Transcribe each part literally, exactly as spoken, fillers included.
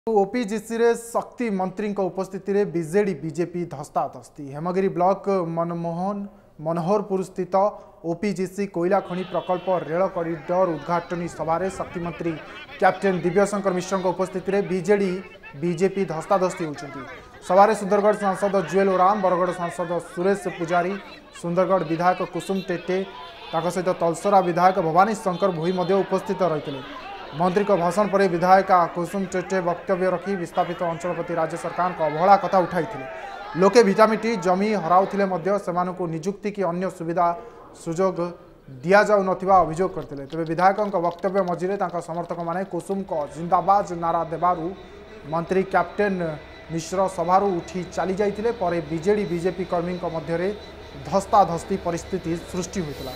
OPGC रे शक्ति मंत्री उपस्थिति रे बीजेडी बीजेपी धस्ताधस्ती हेमगिरी ब्लॉक मनमोहन मनोहरपुर स्थित ओपीजीसी कोयला खनि प्रकल्प रेल कॉरिडोर उद्घाटनी सभा शक्ति मंत्री कैप्टेन दिव्यशंकर मिश्र उपस्थिति रे बीजेडी बीजेपी धस्ताधस्ती होती सभा सुंदरगढ़ सांसद जुएल ओराम बरगढ़ सांसद सुरेश पुजारी सुंदरगढ़ विधायक कुसुम टेटे सहित तलसरा विधायक भवानी शंकर भोई उपस्थित रही मंत्री को भाषण पर विधायिका कुसुम टेटे वक्तव्य रखी विस्थापित अंचल प्रति राज्य सरकार को अवहेला कथा उठाई लोके भिटामिटी जमी हराउथिले मध्य सेमानकु निजुक्ति की अन्य सुविधा सुजोग दिया जाउ नथिबा अभियोग करथिले तबे विधायकों वक्तव्य मझिरे तांका समर्थक माने कुसुम को जिंदाबाद नारा देबारु मंत्री कैप्टेन मिश्र सभारू उठी चली जाइथिले परे बीजेडी बीजेपी कर्मी मध्य धस्ताधस्ती परिस्थिति सृष्टि होइतला।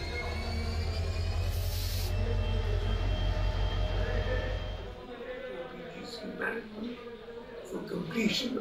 For completion.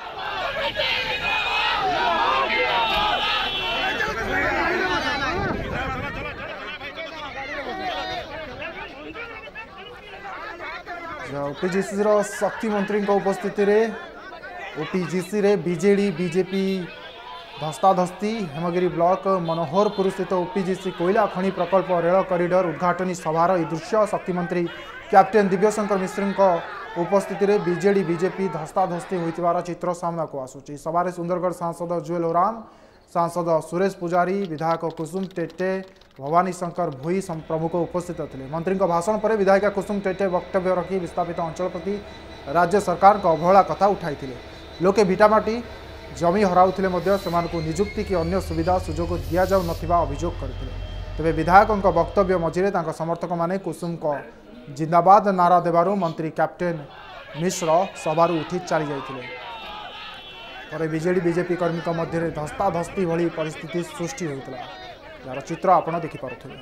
ओपीजीसी शक्ति मंत्री उपस्थिति रे ओपीजीसी रे बीजेडी बीजेपी धस्ताधस्ती हेमगिरी ब्लॉक मनोहरपुर स्थित ओपीजीसी कोयला खनि प्रकल्प रेल कॉरिडोर उद्घाटनी सभार यह दृश्य शक्ति मंत्री कैप्टेन दिव्यशंकर मिश्र उपस्थिति रे बीजेडी बीजेपी धस्ताधस्ती होइतिबार चित्र सामना को आसुची सभा सुंदरगढ़ सांसद जुएल ओराम सांसद सुरेश पुजारी विधायक कुसुम टेटे भवानी शंकर भोई प्रमुख उपस्थित थे मंत्री भाषण पर विधायिका कुसुम टेटे वक्तव्य रखी विस्थापित अंचल प्रति राज्य सरकार को अवहेला कथा उठाई लोके भिटामाटी जमी हराउथिले मध्य सेमानकु निजुक्ति की अन्य सुविधा सुजोग दिया जाउ नथिबा अभियोग करथिले तबे विधायकों वक्तव्य मझिरे तांका समर्थक माने कुसुम को जिंदाबाद नारा देबारु मंत्री कैप्टेन मिश्र सभारू उठी चली जाइथिले पर बीजेडी बीजेपी कर्मी मध्य धस्ताधस्ती भली परिस्थिति सृष्टि होइतला यार चित्र आपण देखि पारुथिले।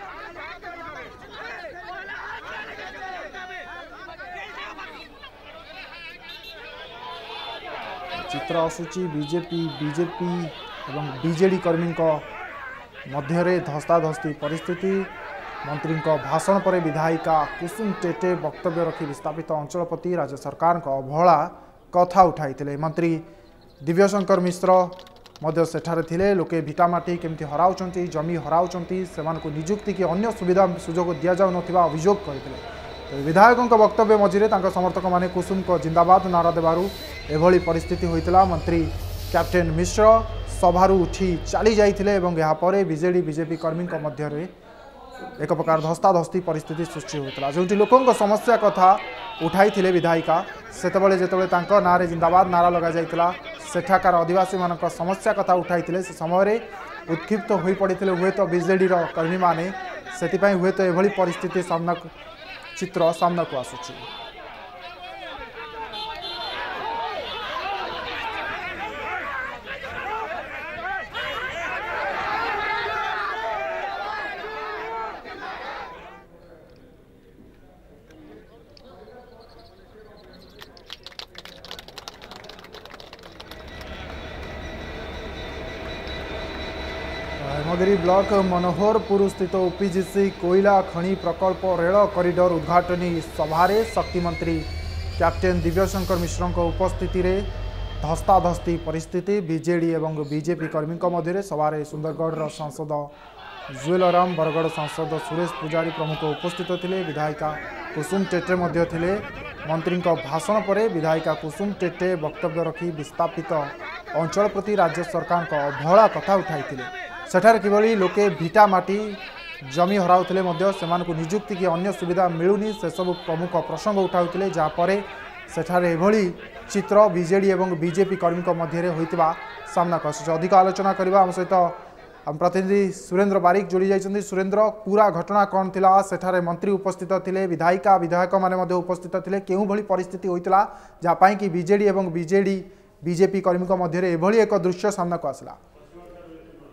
चित्र आसुची बीजेपी बीजेपी एवं बीजेडी कर्मी मध्य धस्ताधस्ती परिस्थिति मंत्री भाषण पर विधायिका कुसुम टेटे वक्तव्य रखी विस्थापित अंचल प्रति राज्य सरकार को अवहेला कथा उठाई मंत्री दिव्यशंकर मिश्र मध्य सेठारे थिले लोके भिटामाटी केमती हराउचंती जमी हराउचंती सेमानकु निजुक्ति की अन्य सुविधा सुजोग दिया जाउ नथिबा अभियोग करथिले विधायकों वक्तव्य मझिरे तांका समर्थक माने कुसुम को जिंदाबाद नारा देबारु एभली परिस्थिति होइतला मंत्री कैप्टेन मिश्र सभारू उठी चली जाइथिले एवं यहाँ पर बीजेडी बीजेपी कर्मी मध्य एक प्रकार धस्ताधस्ती परिस्थिति सृष्टि होता जो लोकों समस्या कथा उठाई विधायिका सेतबले जेतबले तांको नारे जिंदाबाद नारा लगा जाइतला सेठाकार आदिवासी मान समस्या कथा उठाई से समय उत्क्षिप्त हो पड़ते हुए तो बीजेडी कर्मी माने से हुए तो एभली परिस्थिति सामना चित्र सामना को आसुची। हेमगिरी ब्लॉक मनोहरपुर स्थित ओपीजीसी कोयला खनि प्रकल्प रेल कॉरिडोर उद्घाटनी सभा शक्ति मंत्री कैप्टेन दिव्यशंकर मिश्र उपस्थिति रे धस्ताधस्ती परिस्थिति बीजेडी एवं बीजेपी कर्मी मध्य सभा सुंदरगढ़ सांसद जुएल ओराम बरगढ़ सांसद सुरेश पुजारी प्रमुख उपस्थित थे विधायिका कुसुम टेटे मध्य थे मंत्री भाषण पर विधायिका कुसुम टेटे वक्तव्य रखी विस्थापित अंचल प्रति राज्य सरकार को अवहेला कथा उठाई सेठार किभली लोके भिटामाटी जमी हराउथिले मध्य सेमानकु निजुक्ति की अन्य सुविधा मिलुनी से सब प्रमुख प्रसंग उठाउथिले जापरे सेठारे एभली चित्र बीजेडी एवं बीजेपी कर्मी मध्य होइतिबा सामना को आसुछि। अधिक आलोचना करबा हम सहित हम प्रतिनिधि सुरेंद्र बारिक जोड़ी जाइछन्ति। सुरेंद्र पूरा घटना कौन थिला सेठारे मंत्री उपस्थित थिले विधायिका विधायक माने मध्य उपस्थित थिले केउ भली परिस्थिति होइतिला जा पाई कि बीजेडी एवं बीजेडी बीजेपी कर्मी मध्य एभली एक दृश्य सामना को आसला।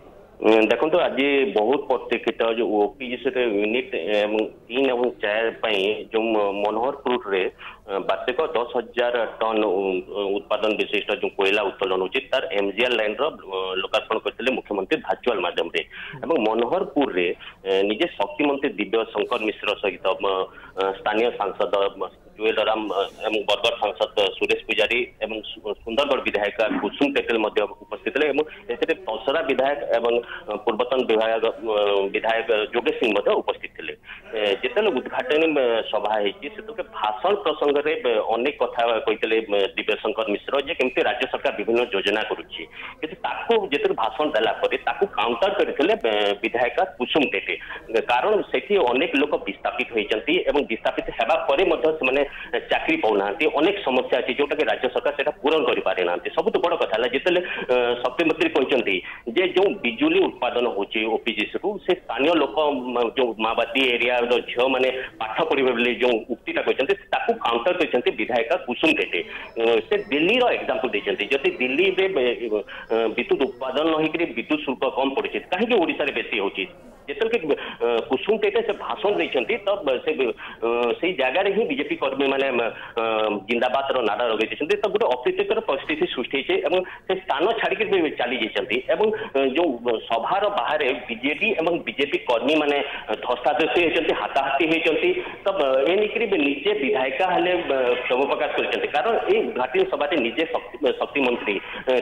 देखो आज बहुत प्रत्यक्षित जो ओपीजीसी यूनिट तीन और चार जो मनोहरपुर रे वार्षिक दस हजार टन उत्पादन विशिष्ट जो कोयला उत्तोलन होची तार एमजीआर लाइन रो लोकार्पण करथिले मुख्यमंत्री भार्चुअल माध्यम रे एवं मनोहरपुर रे निजे शक्ति मंत्री दिव्य शंकर मिश्र सहित स्थानीय सांसद जुएल राम एवं बरगढ़ सांसद सुरेश पुजारी एवं सुंदरगढ़ विधायक कुसुम टेटेल उपस्थित थे तसरा विधायक एवं पूर्वतन विधायक विधायक जोगेश सिंह उपस्थित थे जिते उद्घाटन सभा होते भाषण प्रसंग में अनेक कथा कहते दिव्य शंकर मिश्र जे केमती राज्य सरकार विभिन्न योजना करुच्ची जिते भाषण देला काउंटर करते विधायक कुसुम टेटे कारण से अनेक लोक विस्थापित होती विस्थापित होगा चाकरी पाऊना अनेक समस्या अच्छी जोटा कि राज्य सरकार से पूरण कर पारे ना सब बड़ कथा जिते शक्ति मंत्री कहते जे जो बिजुली उत्पादन होची ओपीजीसी रु से स्थानीय लोक जो माओवादी एरिया झील मैंने पाठ पढ़े जो उक्तिटा कहते काउंटर करते विधायक कुसुम टेटे से दिल्ली एग्जांपल देते जदि दिल्ली में विद्युत उत्पादन न होकर विद्युत शुल्क कम पड़े कहीं ओडिशा रे बेसी होची जिते कुसुम टेटे से भाषण देते तब से जगार ही बीजेपी कर्मी मैंने जिंदाबाद नारा लगे तो गोटे अप्रीतिकर परिस्थिति सृष्टि से स्थान छाड़ी चली जाती जो सभार बाहर बीजेपी और बीजेपी कर्मी मैंने धस्ताधस्ती होती हाथाहाथी होती तब ए निकरी निजे विधायिका हेले क्षोभ प्रकाश कर कारण ये उद्घाटन सभा निजे शक्ति मंत्री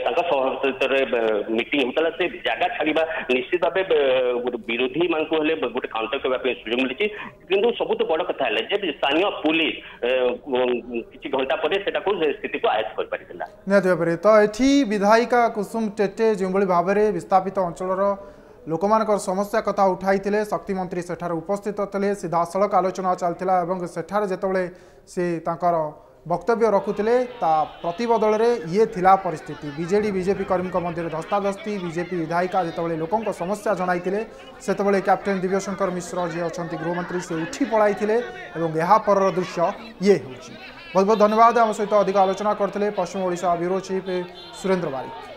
सभापति मीटिंग होता से जगह छाड़ा निश्चित भाव विरोधी मान गोटे काउंटर करने सुजोग मिली कि सब बड़ कथा है स्थानीय पुलिस किसी घंटा पर स्थिति को आयत्त कर पारिथिला निहत भाव तो ये विधायिका कुसुम टेटे जो भाव में विस्थापित अंचल लोकमानकर समस्या कथा उठाई शक्ति मंत्री सेठार उपस्थित थे सीधा सड़क आलोचना चलता सेठार जितेबाला से तांकर वक्तव्य रखुले प्रतिबदल में ये थिला परिस्थिति बीजेडी बीजेपी कर्मी मध्य धस्ताधस्ती बीजेपी विधायिका जितेबाला लोकों समस्या जनाई से कैप्टेन दिव्यशंकर मिश्र जी अच्छा गृहमंत्री से उठी पड़ाई यह पर दृश्य ये हूँ बहुत बहुत धन्यवाद आम सहित अधिक आलोचना करते पश्चिम ओडिशा ब्यूरो चीफ सुरेंद्र बारिक।